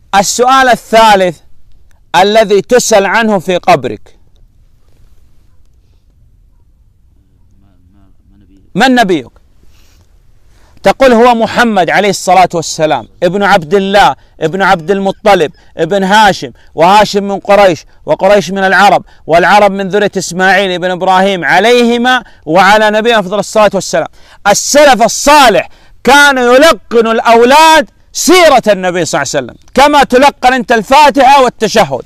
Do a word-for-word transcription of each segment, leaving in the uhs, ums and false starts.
السؤال الثالث الذي تسأل عنه في قبرك: من نبيك؟ تقول: هو محمد عليه الصلاة والسلام ابن عبد الله ابن عبد المطلب ابن هاشم، وهاشم من قريش، وقريش من العرب، والعرب من ذرية إسماعيل ابن إبراهيم عليهما وعلى نبينا أفضل الصلاة والسلام. السلف الصالح كان يلقن الأولاد سيرة النبي صلى الله عليه وسلم كما تلقن أنت الفاتحة والتشهد،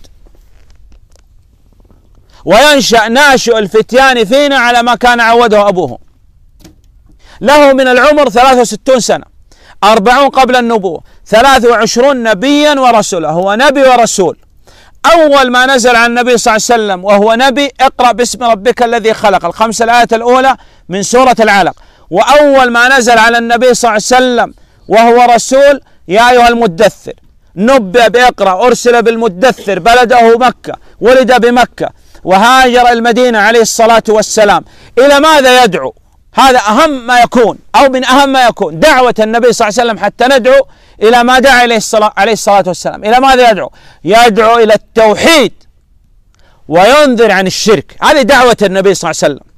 وينشأ ناشئ الفتيان فينا على ما كان عوده أبوه. له من العمر ثلاث وستون سنة، أربعون قبل النبوة، ثلاث وعشرون نبيا ورسولا، هو نبي ورسول. أول ما نزل عن النبي صلى الله عليه وسلم وهو نبي: اقرأ باسم ربك الذي خلق، الخمس الآيات الأولى من سورة العلق. وأول ما نزل على النبي صلى الله عليه وسلم وهو رسول: يا أيها المدثر، نبئ بإقرأ، أرسل بالمدثر، بلده مكة، ولد بمكة، وهاجر المدينة عليه الصلاة والسلام. إلى ماذا يدعو؟ هذا أهم ما يكون، أو من أهم ما يكون دعوة النبي صلى الله عليه وسلم، حتى ندعو إلى ما دعا إليه الصلاة عليه الصلاة والسلام. إلى ماذا يدعو؟ يدعو إلى التوحيد وينذر عن الشرك. هذه دعوة النبي صلى الله عليه وسلم.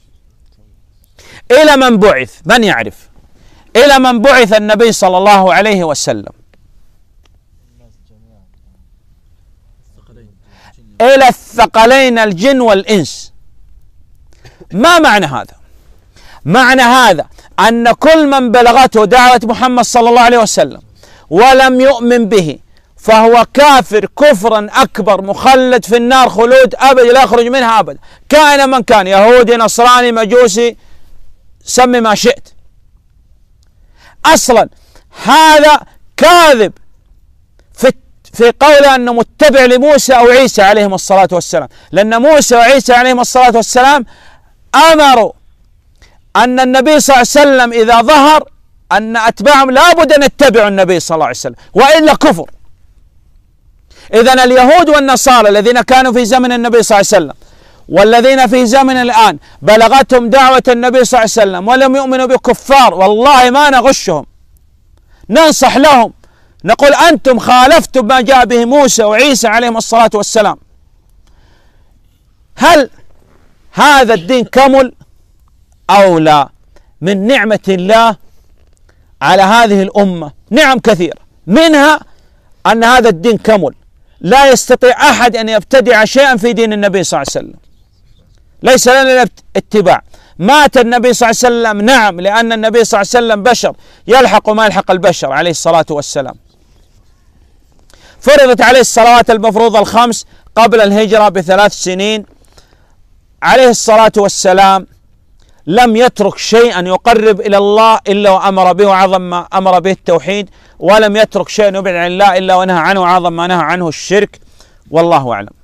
إلى من بعث؟ من يعرف إلى من بعث النبي صلى الله عليه وسلم؟ إلى الثقلين الجن والإنس. ما معنى هذا؟ معنى هذا أن كل من بلغته دعوة محمد صلى الله عليه وسلم ولم يؤمن به فهو كافر كفرا أكبر، مخلد في النار خلود أبد لا يخرج منها أبدا، كائن من كان، يهودي نصراني مجوسي، سمي ما شئت. أصلا هذا كاذب في في قوله أنه متبع لموسى أو عيسى عليهم الصلاة والسلام، لأن موسى وعيسى عليهم الصلاة والسلام أمروا أن النبي صلى الله عليه وسلم إذا ظهر أن أتباعهم لابد أن يتبعوا النبي صلى الله عليه وسلم، وإلا كفر. إذن اليهود والنصارى الذين كانوا في زمن النبي صلى الله عليه وسلم والذين في زمن الآن بلغتهم دعوة النبي صلى الله عليه وسلم ولم يؤمنوا بكفار، والله ما نغشهم، ننصح لهم، نقول: أنتم خالفتم ما جاء به موسى وعيسى عليهم الصلاة والسلام. هل هذا الدين كمل أو لا؟ من نعمة الله على هذه الأمة نعم كثيرة، منها أن هذا الدين كمل، لا يستطيع أحد أن يبتدع شيئا في دين النبي صلى الله عليه وسلم، ليس لنا اتباع. مات النبي صلى الله عليه وسلم، نعم، لأن النبي صلى الله عليه وسلم بشر يلحق ما يلحق البشر عليه الصلاة والسلام. فرضت عليه الصلوات المفروضة الخمس قبل الهجرة بثلاث سنين عليه الصلاة والسلام، لم يترك شيئا يقرب إلى الله إلا وأمر به وعظم ما أمر به التوحيد، ولم يترك شيئا يبعد عن الله إلا ونهى عنه وعظم ما نهى عنه الشرك، والله أعلم.